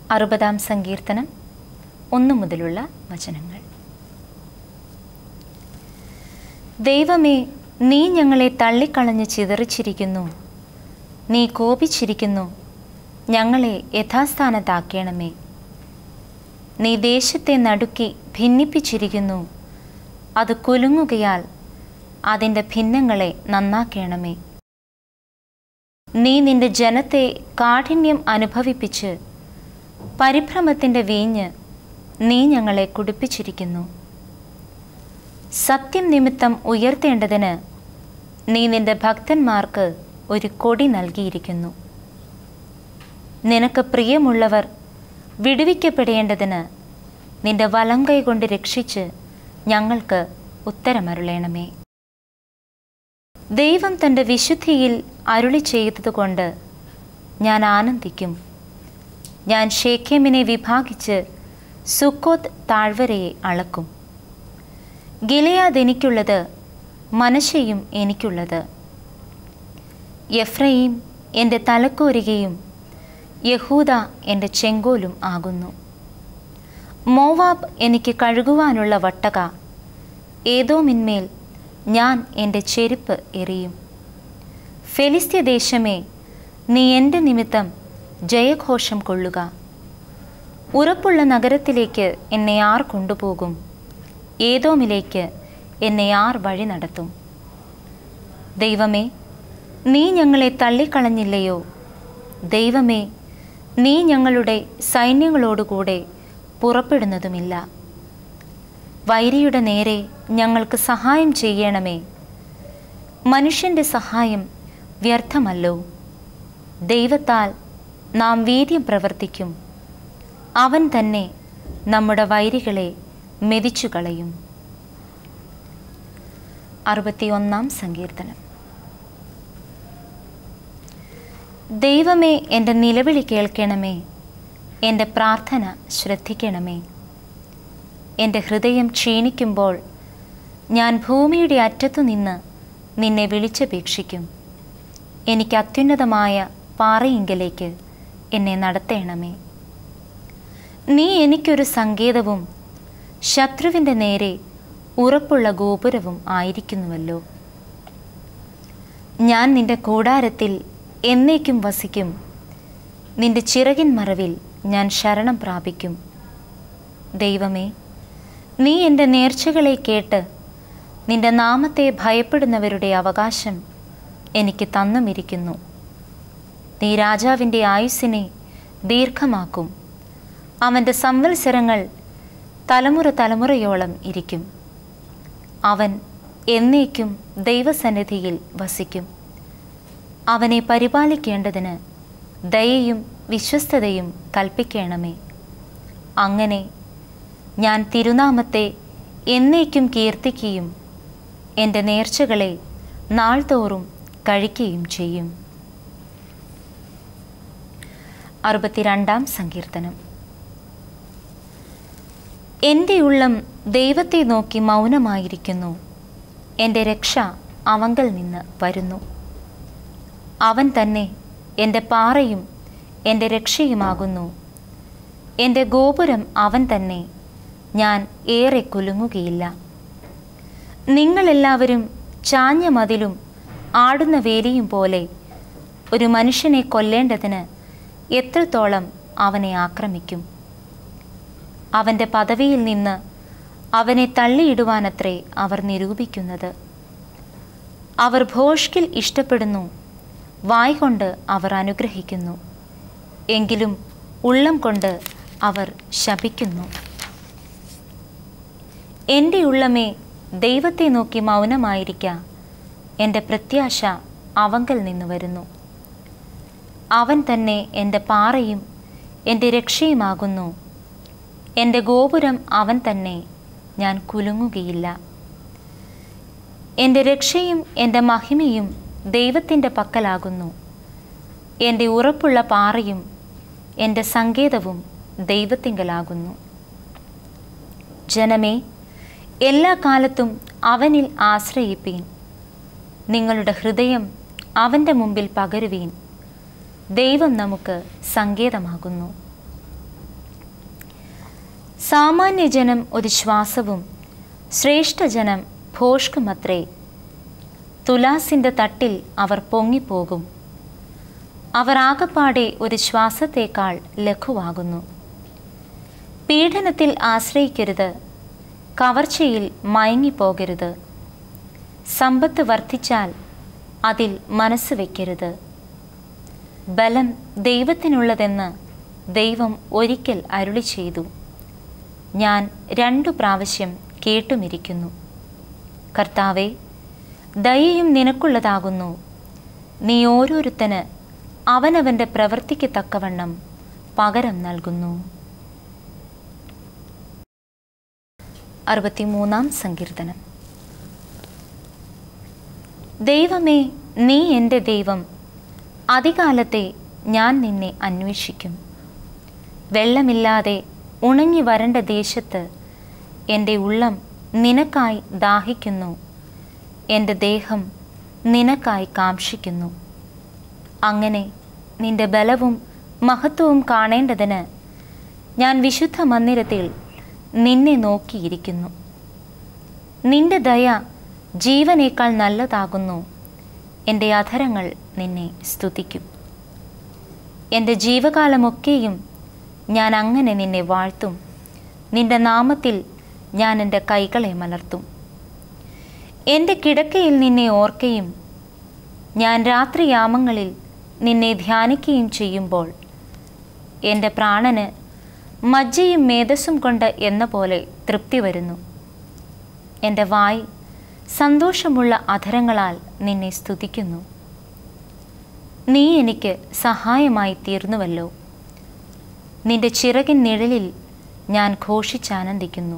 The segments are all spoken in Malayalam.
60-ാം സങ്കീർത്തനം 1 മുതലുള്ള വചനങ്ങൾ. ദൈവമേ, നീ ഞങ്ങളെ തള്ളിക്കളഞ്ഞ് ചിതറിച്ചിരിക്കുന്നു. നീ കോപിച്ചിരിക്കുന്നു. ഞങ്ങളെ യഥാസ്ഥാനത്താക്കണമേ. നീ ദേശത്തെ നടുക്കി ഭിന്നിപ്പിച്ചിരിക്കുന്നു. അത് കുലുങ്ങുകയാൽ അതിൻ്റെ ഭിന്നങ്ങളെ നന്നാക്കണമേ. നീ നിന്റെ ജനത്തെ കാഠിന്യം അനുഭവിപ്പിച്ച് പരിഭ്രമത്തിൻ്റെ വീഞ്ഞ് നീ ഞങ്ങളെ കുടിപ്പിച്ചിരിക്കുന്നു. സത്യം നിമിത്തം ഉയർത്തേണ്ടതിന് നീ നിന്റെ ഭക്തന്മാർക്ക് ഒരു കൊടി നൽകിയിരിക്കുന്നു. നിനക്ക് പ്രിയമുള്ളവർ വിടുവിക്കപ്പെടേണ്ടതിന് നിന്റെ വലങ്കൈ കൊണ്ട് രക്ഷിച്ച് ഞങ്ങൾക്ക് ഉത്തരമരുളേണമേ. ദൈവം തൻ്റെ വിശുദ്ധിയിൽ അരുളി ചെയ്തതുകൊണ്ട് ഞാൻ ആനന്ദിക്കും. ഞാൻ ശേഖേമിനെ വിഭാഗിച്ച് സുക്കോത്ത് താഴ്വരയെ അളക്കും. ഗിലെയാദ് എനിക്കുള്ളത്, മനശ്ശെയും എനിക്കുള്ളത്. എഫ്രയീം എൻ്റെ തലക്കോരികയും യഹൂദ എൻ്റെ ചെങ്കോലും ആകുന്നു. മോവാബ് എനിക്ക് കഴുകുവാനുള്ള വട്ടക. ഏദോമിന്മേൽ ഞാൻ എൻ്റെ ചെരുപ്പ് എറിയും. ഫെലിസ്ത്യദേശമേ, നീ എൻ്റെ നിമിത്തം ജയഘോഷം കൊള്ളുക. ഉറപ്പുള്ള നഗരത്തിലേക്ക് എന്നെ ആർ കൊണ്ടുപോകും? ഏദോമിലേക്ക് എന്നെ ആർ വഴി നടത്തും? ദൈവമേ, നീ ഞങ്ങളെ തള്ളിക്കളഞ്ഞില്ലയോ? ദൈവമേ, നീ ഞങ്ങളുടെ സൈന്യങ്ങളോടുകൂടെ പുറപ്പെടുന്നതുമില്ല. വൈരിയുടെ നേരെ ഞങ്ങൾക്ക് സഹായം ചെയ്യണമേ. മനുഷ്യൻ്റെ സഹായം വ്യർത്ഥമല്ലോ. ദൈവത്താൽ നാം വീര്യം പ്രവർത്തിക്കും. അവൻ തന്നെ നമ്മുടെ വൈരികളെ മെതിച്ചു കളയും. 61-ാം സങ്കീർത്തനം. ദൈവമേ, എൻ്റെ നിലവിളി കേൾക്കണമേ. എൻ്റെ പ്രാർത്ഥന ശ്രദ്ധിക്കണമേ. എൻ്റെ ഹൃദയം ക്ഷീണിക്കുമ്പോൾ ഞാൻ ഭൂമിയുടെ അറ്റത്തുനിന്ന് നിന്നെ വിളിച്ചപേക്ഷിക്കും. എനിക്ക് അത്യുന്നതമായ പാറയിങ്കലേക്ക് എന്നെ നടത്തേണമേ. നീ എനിക്കൊരു സങ്കേതവും ശത്രുവിൻ്റെ നേരെ ഉറപ്പുള്ള ഗോപുരവും ആയിരിക്കുന്നുവല്ലോ. ഞാൻ നിന്റെ കൂടാരത്തിൽ എന്നേക്കും വസിക്കും. നിന്റെ ചിറകിൻ മറവിൽ ഞാൻ ശരണം പ്രാപിക്കും. ദൈവമേ, നീ എൻ്റെ നേർച്ചകളെ കേട്ട് നിന്റെ നാമത്തെ ഭയപ്പെടുന്നവരുടെ അവകാശം എനിക്ക് തന്നുമിരിക്കുന്നു. നീ രാജാവിൻ്റെ ആയുസ്സിനെ ദീർഘമാക്കും. അവൻ്റെ സംവത്സരങ്ങൾ തലമുറ തലമുറയോളം ഇരിക്കും. അവൻ എന്നേക്കും ദൈവസന്നിധിയിൽ വസിക്കും. അവനെ പരിപാലിക്കേണ്ടതിന് ദയയും വിശ്വസ്തതയും കൽപ്പിക്കണമേ. അങ്ങനെ ഞാൻ തിരുനാമത്തെ എന്നേക്കും കീർത്തിക്കുകയും എൻ്റെ നേർച്ചകളെ നാൾതോറും കഴിക്കുകയും ചെയ്യും. 62-ാം സങ്കീർത്തനം. എൻ്റെ ഉള്ളം ദൈവത്തെ നോക്കി മൗനമായിരിക്കുന്നു. എൻ്റെ രക്ഷ അവങ്കൽ നിന്ന് വരുന്നു. അവൻ തന്നെ എൻ്റെ പാറയും എൻ്റെ രക്ഷയുമാകുന്നു. എൻ്റെ ഗോപുരം അവൻ തന്നെ. ഞാൻ ഏറെ കുലുങ്ങുകയില്ല. നിങ്ങളെല്ലാവരും ചാഞ്ഞ മതിലും ആടുന്ന വേലിയും പോലെ ഒരു മനുഷ്യനെ കൊല്ലേണ്ടതിന് എത്രത്തോളം അവനെ ആക്രമിക്കും? അവൻ്റെ പദവിയിൽ നിന്ന് അവനെ തള്ളിയിടുവാനത്രേ അവർ നിരൂപിക്കുന്നത്. അവർ ഭോഷ്കിൽ ഇഷ്ടപ്പെടുന്നു. വായ്കൊണ്ട് അവർ അനുഗ്രഹിക്കുന്നു. എങ്കിലും ഉള്ളം കൊണ്ട് അവർ ശപിക്കുന്നു. എൻ്റെ ഉള്ളമേ, ദൈവത്തെ നോക്കി മൗനമായിരിക്ക. എൻ്റെ പ്രത്യാശ അവങ്കൽ നിന്ന് വരുന്നു. അവൻ തന്നെ എൻ്റെ പാറയും എൻ്റെ രക്ഷയുമാകുന്നു. എൻ്റെ ഗോപുരം അവൻ തന്നെ. ഞാൻ കുലുങ്ങുകയില്ല. എൻ്റെ രക്ഷയും എൻ്റെ മഹിമയും ദൈവത്തിൻ്റെ പക്കലാകുന്നു. എൻ്റെ ഉറപ്പുള്ള പാറയും എൻ്റെ സങ്കേതവും ദൈവത്തിങ്കലാകുന്നു. ജനമേ, എല്ലാ കാലത്തും അവനിൽ ആശ്രയിപ്പീൻ. നിങ്ങളുടെ ഹൃദയം അവൻ്റെ മുമ്പിൽ പകരുവീൻ. ദൈവം നമുക്ക് സങ്കേതമാകുന്നു. സാമാന്യജനം ഒരു ശ്വാസവും ശ്രേഷ്ഠജനം ഭോഷ്കുമത്രേ. തുലാസിൻ്റെ തട്ടിൽ അവർ പൊങ്ങിപ്പോകും. അവർ ആകപ്പാടെ ഒരു ശ്വാസത്തേക്കാൾ ലഘുവാകുന്നു. പീഡനത്തിൽ ആശ്രയിക്കരുത്, കവർച്ചയിൽ മയങ്ങിപ്പോകരുത്. സമ്പത്ത് വർദ്ധിച്ചാൽ അതിൽ മനസ്സ് വയ്ക്കരുത്. ബലം ദൈവത്തിനുള്ളതെന്ന് ദൈവം ഒരിക്കൽ അരുളി ചെയ്തു. ഞാൻ 2 പ്രാവശ്യം കേട്ടുമിരിക്കുന്നു. കർത്താവേ, ദയയും നിനക്കുള്ളതാകുന്നു. നീ ഓരോരുത്തന് അവനവൻ്റെ പ്രവൃത്തിക്ക് തക്കവണ്ണം പകരം നൽകുന്നു. 63-ാം സങ്കീർത്തനം. ദൈവമേ, നീ എൻ്റെ ദൈവം. അതികാലത്തെ ഞാൻ നിന്നെ അന്വേഷിക്കും. വെള്ളമില്ലാതെ ഉണങ്ങി വരണ്ട ദേശത്ത് എൻ്റെ ഉള്ളം നിനക്കായി ദാഹിക്കുന്നു. എൻ്റെ ദേഹം നിനക്കായി കാംക്ഷിക്കുന്നു. അങ്ങനെ നിന്റെ ബലവും മഹത്വവും കാണേണ്ടതിന് ഞാൻ വിശുദ്ധ മന്ദിരത്തിൽ നിന്നെ നോക്കിയിരിക്കുന്നു. നിന്റെ ദയ ജീവനേക്കാൾ നല്ലതാകുന്നു. എൻ്റെ അധരങ്ങൾ നിന്നെ സ്തുതിക്കും. എൻ്റെ ജീവകാലമൊക്കെയും ഞാൻ അങ്ങനെ നിന്നെ വാഴ്ത്തും. നിന്റെ നാമത്തിൽ ഞാൻ എൻ്റെ കൈകളെ മലർത്തും. എൻ്റെ കിടക്കയിൽ നിന്നെ ഓർക്കുകയും ഞാൻ രാത്രിയാമങ്ങളിൽ നിന്നെ ധ്യാനിക്കുകയും ചെയ്യുമ്പോൾ എൻ്റെ പ്രാണന് മജ്ജയും മേധസ്സും കൊണ്ട് എന്ന പോലെ തൃപ്തി വരുന്നു. എൻ്റെ വായ് സന്തോഷമുള്ള അധരങ്ങളാൽ നിന്നെ സ്തുതിക്കുന്നു. നീ എനിക്ക് സഹായമായി തീർന്നുവല്ലോ. നിന്റെ ചിറകിൻ നിഴലിൽ ഞാൻ ഘോഷിച്ചാനന്ദിക്കുന്നു.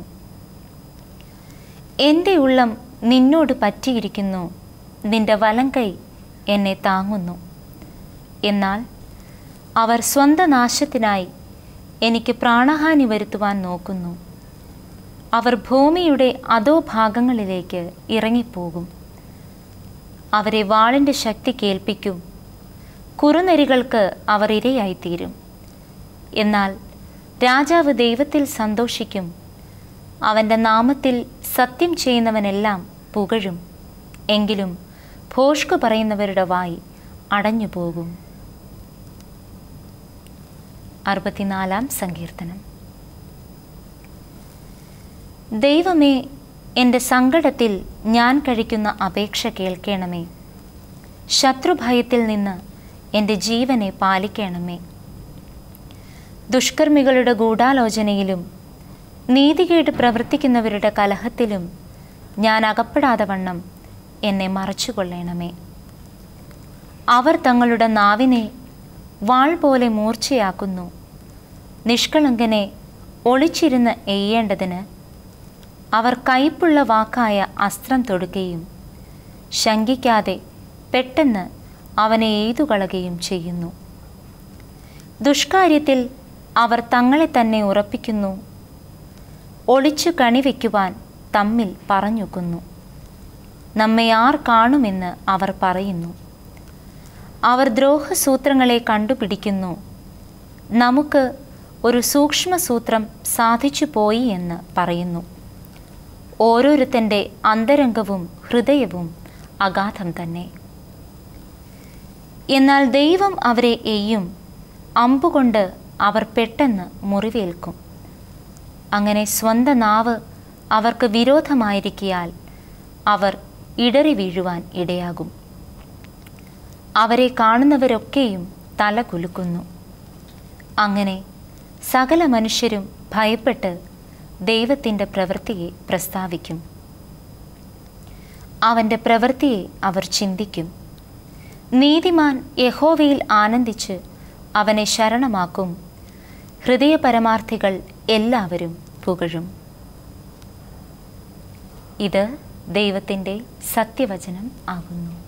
എൻ്റെ ഉള്ളം നിന്നോട് പറ്റിയിരിക്കുന്നു. നിന്റെ വലങ്കൈ എന്നെ താങ്ങുന്നു. എന്നാൽ അവർ സ്വന്തം നാശത്തിനായി എനിക്ക് പ്രാണഹാനി വരുത്തുവാൻ നോക്കുന്നു. അവർ ഭൂമിയുടെ അധോഭാഗങ്ങളിലേക്ക് ഇറങ്ങിപ്പോകും. അവരെ വാളിൻ്റെ ശക്തി കേൾപ്പിക്കും. കുറുനരികൾക്ക് അവർ ഇരയായിത്തീരും. എന്നാൽ രാജാവ് ദൈവത്തിൽ സന്തോഷിക്കും. അവൻ്റെ നാമത്തിൽ സത്യം ചെയ്യുന്നവനെല്ലാം പുകഴും. എങ്കിലും ഭോഷ്കു പറയുന്നവരുടെ വായ് അടഞ്ഞുപോകും. 64-ാം സങ്കീർത്തനം. ദൈവമേ, എൻ്റെ സങ്കടത്തിൽ ഞാൻ കഴിക്കുന്ന അപേക്ഷ കേൾക്കണമേ. ശത്രുഭയത്തിൽ നിന്ന് എൻ്റെ ജീവനെ പാലിക്കണമേ. ദുഷ്കർമ്മികളുടെ ഗൂഢാലോചനയിലും നീതികേട് പ്രവർത്തിക്കുന്നവരുടെ കലഹത്തിലും ഞാൻ അകപ്പെടാതെ വണ്ണം എന്നെ മറച്ചുകൊള്ളണമേ. അവർ തങ്ങളുടെ നാവിനെ വാൾ പോലെ മൂർച്ചയാക്കുന്നു. നിഷ്കളങ്കനെ ഒളിച്ചിരുന്ന് എയ്യേണ്ടതിന് അവർ കയ്പുള്ള വാക്കായ അസ്ത്രം തൊടുകയും ശങ്കിക്കാതെ പെട്ടെന്ന് അവനെ എയ്തുകളയുകയും ചെയ്യുന്നു. ദുഷ്കാര്യത്തിൽ അവർ തങ്ങളെ തന്നെ ഉറപ്പിക്കുന്നു. ഒളിച്ചു കണിവയ്ക്കുവാൻ തമ്മിൽ പറഞ്ഞുക്കുന്നു. നമ്മെ ആർ കാണുമെന്ന് അവർ പറയുന്നു. അവർ ദ്രോഹസൂത്രങ്ങളെ കണ്ടുപിടിക്കുന്നു. നമുക്ക് ഒരു സൂക്ഷ്മസൂത്രം സാധിച്ചു പോയി എന്ന് പറയുന്നു. ഓരോരുത്തൻ്റെ അന്തരംഗവും ഹൃദയവും അഗാധം തന്നെ. എന്നാൽ ദൈവം അവരെ എയ്യും. അമ്പുകൊണ്ട് അവർ പെട്ടെന്ന് മുറിവേൽക്കും. അങ്ങനെ സ്വന്തം നാവ് അവർക്ക് വിരോധമായിരിക്കിയാൽ അവർ ഇടറി വീഴുവാൻ ഇടയാകും. അവരെ കാണുന്നവരൊക്കെയും തല കുലുക്കുന്നു. അങ്ങനെ സകല മനുഷ്യരും ഭയപ്പെട്ട് ദൈവത്തിൻ്റെ പ്രവൃത്തിയെ പ്രസ്താവിക്കും. അവൻ്റെ പ്രവൃത്തിയെ അവർ ചിന്തിക്കും. നീതിമാൻ യഹോവയിൽ ആനന്ദിച്ച് അവനെ ശരണമാക്കും. ഹൃദയപരമാർത്ഥികൾ എല്ലാവരും പുകഴും. ഇത് ദൈവത്തിൻ്റെ സത്യവചനം ആകുന്നു.